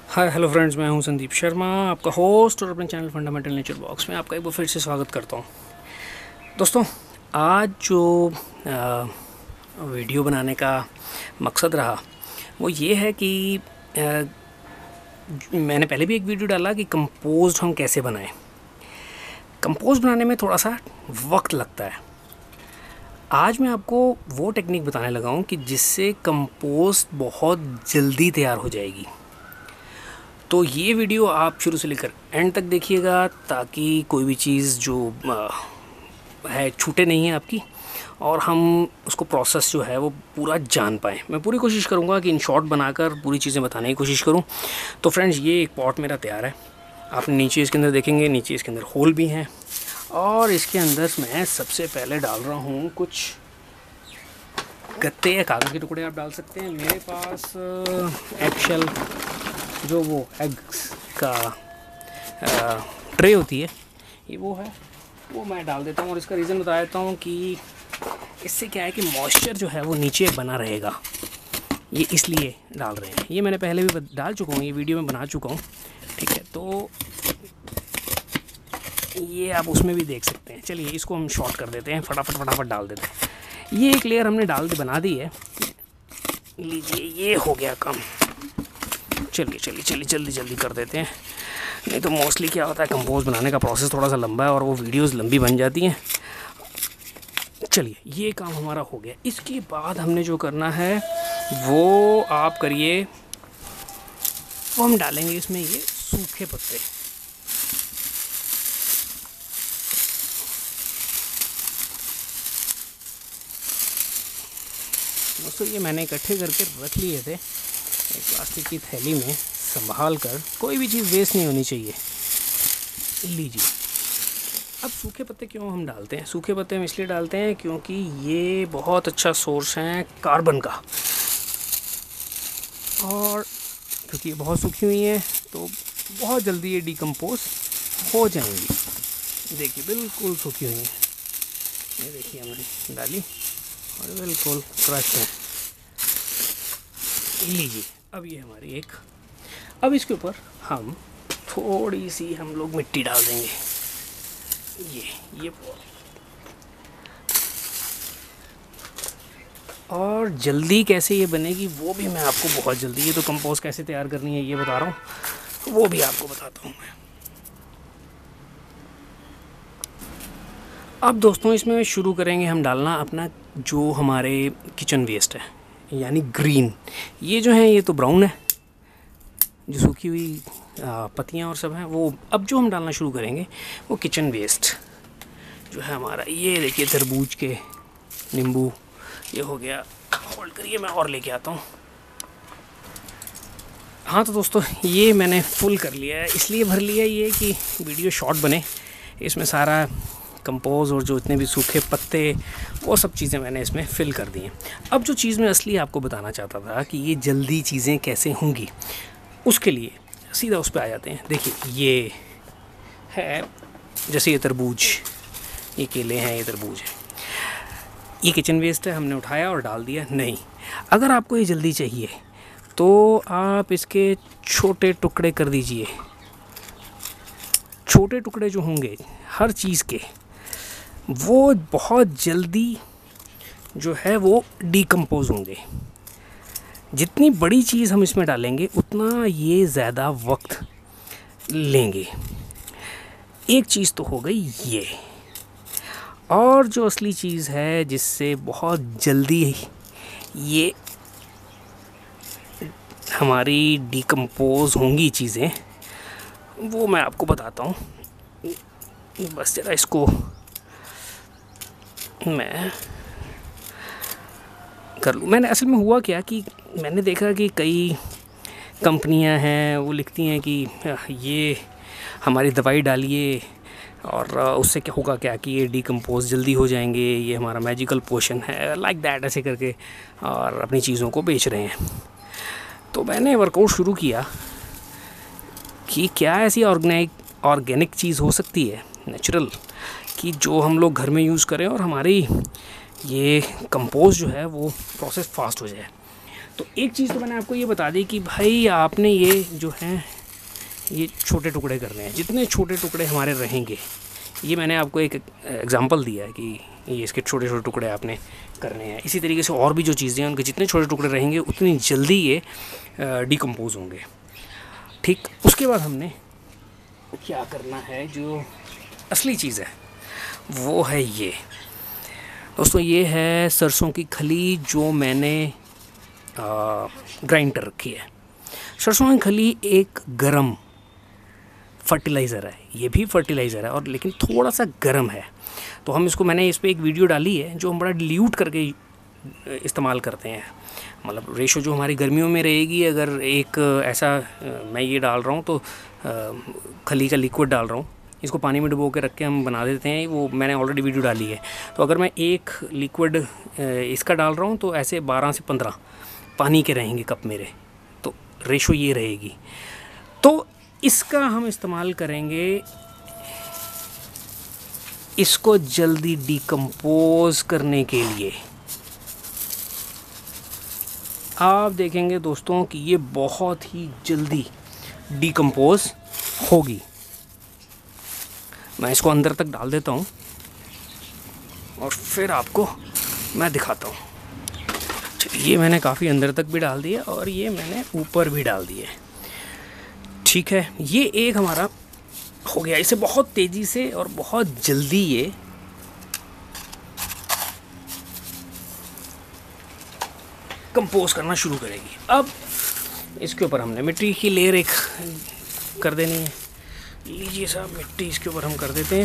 Hi hello friends, मैं हूं संदीप शर्मा, आपका होस्ट और अपने चैनल फंडामेंटल नेचर बॉक्स में आपका एक बार फिर से स्वागत करता हूं। दोस्तों, आज जो वीडियो बनाने का मकसद रहा वो ये है कि मैंने पहले भी एक वीडियो डाला कि कंपोस्ट हम कैसे बनाएं। कंपोस्ट बनाने में थोड़ा सा वक्त लगता है। आज मैं आपको वो टेक्निक बताने लगा हूँ कि जिससे कंपोस्ट बहुत जल्दी तैयार हो जाएगी। तो ये वीडियो आप शुरू से लेकर एंड तक देखिएगा ताकि कोई भी चीज़ जो है छूटे नहीं है आपकी, और हम उसको प्रोसेस जो है वो पूरा जान पाएँ। मैं पूरी कोशिश करूँगा कि इन शॉर्ट बनाकर पूरी चीज़ें बताने की कोशिश करूँ। तो फ्रेंड्स, ये एक पॉट मेरा तैयार है। आप नीचे इसके अंदर देखेंगे, नीचे इसके अंदर होल भी हैं, और इसके अंदर मैं सबसे पहले डाल रहा हूँ कुछ गत्ते या कागज़ के टुकड़े आप डाल सकते हैं। मेरे पास एगशेल, जो वो एग्स का ट्रे होती है, ये वो है, वो मैं डाल देता हूँ। और इसका रीज़न बता देता हूँ कि इससे क्या है कि मॉइस्चर जो है वो नीचे बना रहेगा, ये इसलिए डाल रहे हैं। ये मैंने पहले भी डाल चुका हूँ, ये वीडियो में बना चुका हूँ, ठीक है। तो ये आप उसमें भी देख सकते हैं। चलिए इसको हम शॉर्ट कर देते हैं, फटाफट डाल देते हैं। ये एक लेयर हमने बना दी है। लीजिए, ये हो गया काम। चलिए जल्दी कर देते हैं, नहीं तो मोस्टली क्या होता है, कंपोस्ट बनाने का प्रोसेस थोड़ा सा लंबा है और वो वीडियोस लंबी बन जाती हैं। चलिए, ये काम हमारा हो गया। इसके बाद हमने जो करना है वो आप करिए, वो हम डालेंगे इसमें ये सूखे पत्ते। दोस्तों, ये मैंने इकट्ठे करके रख लिए थे एक प्लास्टिक की थैली में, संभाल कर। कोई भी चीज़ वेस्ट नहीं होनी चाहिए। लीजिए, अब सूखे पत्ते क्यों हम डालते हैं? सूखे पत्ते हम इसलिए डालते हैं क्योंकि ये बहुत अच्छा सोर्स है कार्बन का, और क्योंकि ये बहुत सूखी हुई हैं तो बहुत जल्दी ये डिकम्पोज हो जाएंगी। देखिए, बिल्कुल सूखी हुई हैं। ये देखिए, हमने डाली और बिल्कुल क्रश है। लीजिए, अब ये हमारी एक, अब इसके ऊपर हम थोड़ी सी हम लोग मिट्टी डाल देंगे। ये और जल्दी कैसे ये बनेगी वो भी मैं आपको बहुत जल्दी, ये तो कंपोस्ट कैसे तैयार करनी है ये बता रहा हूँ, वो भी आपको बताता हूँ मैं। अब दोस्तों, इसमें शुरू करेंगे हम डालना अपना जो हमारे किचन वेस्ट है, यानी ग्रीन। ये जो है ये तो ब्राउन है, जो सूखी हुई पत्तियाँ और सब हैं वो। अब जो हम डालना शुरू करेंगे वो किचन वेस्ट जो है हमारा। ये देखिए, तरबूज के नींबू, ये हो गया। होल्ड करिए, मैं और लेके आता हूँ। हाँ तो दोस्तों, ये मैंने फुल कर लिया है। इसलिए भर लिया ये कि वीडियो शॉर्ट बने। इसमें सारा कंपोज और जो इतने भी सूखे पत्ते, वो सब चीज़ें मैंने इसमें फिल कर दी हैं। अब जो चीज़ मैं असली आपको बताना चाहता था कि ये जल्दी चीज़ें कैसे होंगी, उसके लिए सीधा उस पर आ जाते हैं। देखिए, ये है जैसे ये तरबूज, ये केले हैं, ये तरबूज है, ये किचन वेस्ट है, हमने उठाया और डाल दिया। नहीं, अगर आपको ये जल्दी चाहिए तो आप इसके छोटे टुकड़े कर दीजिए। छोटे टुकड़े जो होंगे हर चीज़ के, वो बहुत जल्दी जो है वो डिकम्पोज होंगे। जितनी बड़ी चीज़ हम इसमें डालेंगे उतना ये ज़्यादा वक्त लेंगे। एक चीज़ तो हो गई ये, और जो असली चीज़ है जिससे बहुत जल्दी ये हमारी डिकम्पोज होंगी चीज़ें, वो मैं आपको बताता हूँ। बस ज़रा इसको मैं कर लूँ। मैंने असल में हुआ क्या कि मैंने देखा कि कई कंपनियां हैं वो लिखती हैं कि ये हमारी दवाई डालिए और उससे क्या होगा, क्या कि ये डिकम्पोज जल्दी हो जाएंगे, ये हमारा मैजिकल पोशन है, लाइक दैट, ऐसे करके और अपनी चीज़ों को बेच रहे हैं। तो मैंने वर्कआउट शुरू किया कि क्या ऐसी ऑर्गेनिक चीज़ हो सकती है, नेचुरल, कि जो हम लोग घर में यूज़ करें और हमारी ये कंपोस्ट जो है वो प्रोसेस फास्ट हो जाए। तो एक चीज़ तो मैंने आपको ये बता दी कि भाई आपने ये जो है ये छोटे टुकड़े करने हैं। जितने छोटे टुकड़े हमारे रहेंगे, ये मैंने आपको एक एग्जांपल दिया है कि ये इसके छोटे छोटे टुकड़े आपने करने हैं। इसी तरीके से और भी जो चीज़ें हैं उनके जितने छोटे टुकड़े रहेंगे उतनी जल्दी ये डिकम्पोज होंगे। ठीक, उसके बाद हमने क्या करना है, जो असली चीज़ है वो है ये दोस्तों, ये है सरसों की खली जो मैंने ग्राइंड कर रखी है। सरसों की खली एक गरम फर्टिलाइज़र है, ये भी फर्टिलाइज़र है और लेकिन थोड़ा सा गर्म है। तो हम इसको, मैंने इस पर एक वीडियो डाली है जो हम बड़ा डिल्यूट करके इस्तेमाल करते हैं। मतलब रेशो जो हमारी गर्मियों में रहेगी, अगर एक ऐसा मैं ये डाल रहा हूँ तो खली का लिक्विड डाल रहा हूँ, इसको पानी में डुबो के रख के हम बना देते हैं, वो मैंने ऑलरेडी वीडियो डाली है। तो अगर मैं एक लिक्विड इसका डाल रहा हूँ तो ऐसे 12 से 15 पानी के रहेंगे कप मेरे, तो रेशो ये रहेगी। तो इसका हम इस्तेमाल करेंगे इसको जल्दी डिकम्पोज करने के लिए। आप देखेंगे दोस्तों कि ये बहुत ही जल्दी डिकम्पोज होगी। मैं इसको अंदर तक डाल देता हूँ और फिर आपको मैं दिखाता हूँ। ये मैंने काफ़ी अंदर तक भी डाल दिया और ये मैंने ऊपर भी डाल दिए। ठीक है, ये एक हमारा हो गया। इसे बहुत तेज़ी से और बहुत जल्दी ये कंपोज करना शुरू करेगी। अब इसके ऊपर हमने मिट्टी की लेयर एक कर देनी है। लीजिए साहब, मिट्टी इसके ऊपर हम कर देते हैं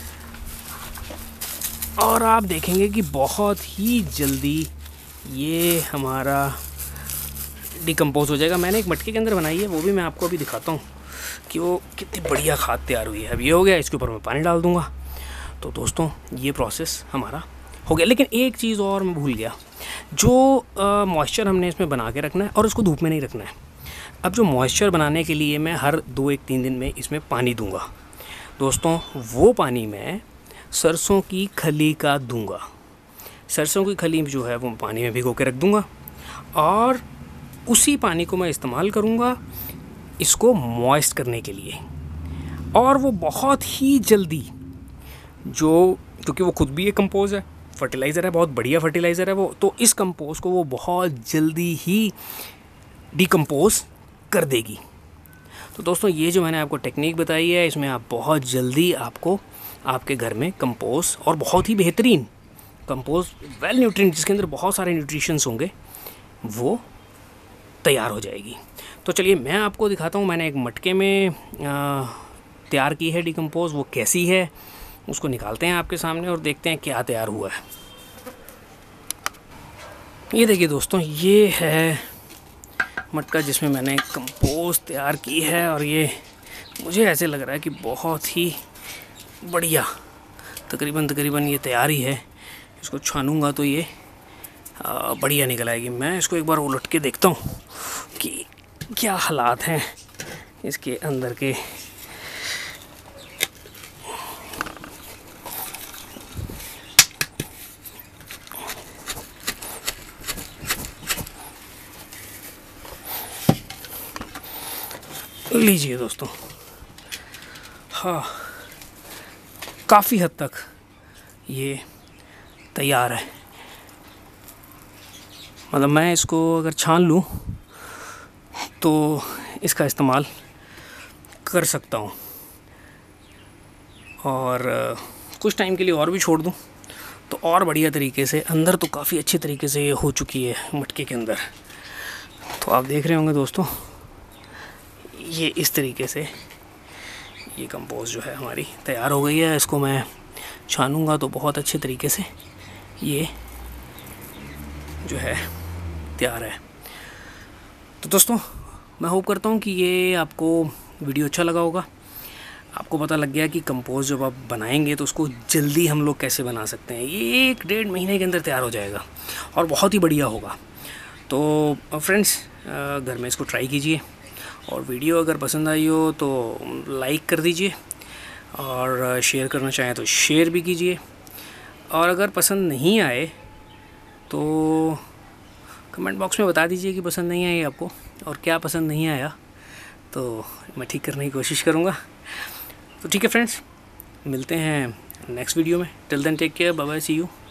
और आप देखेंगे कि बहुत ही जल्दी ये हमारा डिकम्पोज हो जाएगा। मैंने एक मटके के अंदर बनाई है, वो भी मैं आपको अभी दिखाता हूँ कि वो कितनी बढ़िया खाद तैयार हुई है। अब ये हो गया, इसके ऊपर मैं पानी डाल दूँगा। तो दोस्तों ये प्रोसेस हमारा हो गया। लेकिन एक चीज़ और मैं भूल गया, जो मॉइस्चर हमने इसमें बना के रखना है और उसको धूप में नहीं रखना है। अब जो मॉइस्चर बनाने के लिए मैं हर 2-3 दिन में इसमें पानी दूंगा दोस्तों, वो पानी मैं सरसों की खली का दूंगा। सरसों की खली जो है वो पानी में भिगो के रख दूंगा और उसी पानी को मैं इस्तेमाल करूंगा इसको मॉइस्ट करने के लिए। और वो बहुत ही जल्दी, जो क्योंकि वो खुद भी एक कंपोज है, फर्टिलाइज़र है, बहुत बढ़िया फर्टिलाइज़र है वो, तो इस कंपोज को वो बहुत जल्दी ही डिकम्पोज कर देगी। तो दोस्तों ये जो मैंने आपको टेक्निक बताई है, इसमें आप बहुत जल्दी आपको आपके घर में कंपोज और बहुत ही बेहतरीन कंपोज वेल न्यूट्रिएंट, जिसके अंदर बहुत सारे न्यूट्रिशंस होंगे, वो तैयार हो जाएगी। तो चलिए मैं आपको दिखाता हूँ। मैंने एक मटके में तैयार की है डिकम्पोज, वो कैसी है उसको निकालते हैं आपके सामने और देखते हैं क्या तैयार हुआ है। ये देखिए दोस्तों, ये है मटका जिसमें मैंने कंपोज तैयार की है और ये मुझे ऐसे लग रहा है कि बहुत ही बढ़िया तकरीबन ये तैयार ही है। इसको छानूंगा तो ये बढ़िया निकल आएगी। मैं इसको एक बार उलट के देखता हूँ कि क्या हालात हैं इसके अंदर के। लीजिए दोस्तों, हाँ काफ़ी हद तक ये तैयार है। मतलब मैं इसको अगर छान लूँ तो इसका इस्तेमाल कर सकता हूँ और कुछ टाइम के लिए और भी छोड़ दूँ तो और बढ़िया तरीके से, अंदर तो काफ़ी अच्छे तरीके से ये हो चुकी है मटके के अंदर। तो आप देख रहे होंगे दोस्तों, ये इस तरीके से ये कंपोज जो है हमारी तैयार हो गई है। इसको मैं छानूंगा तो बहुत अच्छे तरीके से ये जो है तैयार है। तो दोस्तों मैं होप करता हूँ कि ये आपको वीडियो अच्छा लगा होगा। आपको पता लग गया कि कंपोज जब आप बनाएंगे तो उसको जल्दी हम लोग कैसे बना सकते हैं। ये 1-1.5 महीने के अंदर तैयार हो जाएगा और बहुत ही बढ़िया होगा। तो फ्रेंड्स घर में इसको ट्राई कीजिए और वीडियो अगर पसंद आई हो तो लाइक कर दीजिए और शेयर करना चाहें तो शेयर भी कीजिए। और अगर पसंद नहीं आए तो कमेंट बॉक्स में बता दीजिए कि पसंद नहीं आई आपको, और क्या पसंद नहीं आया तो मैं ठीक करने की कोशिश करूँगा। तो ठीक है फ्रेंड्स, मिलते हैं नेक्स्ट वीडियो में। Till then take care, bye bye, see you.